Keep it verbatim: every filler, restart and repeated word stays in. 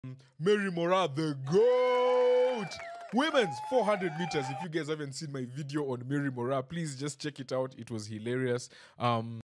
Mary Moraa, the GOAT! Women's four hundred meters. If you guys haven't seen my video on Mary Moraa, please just check it out. It was hilarious. Um,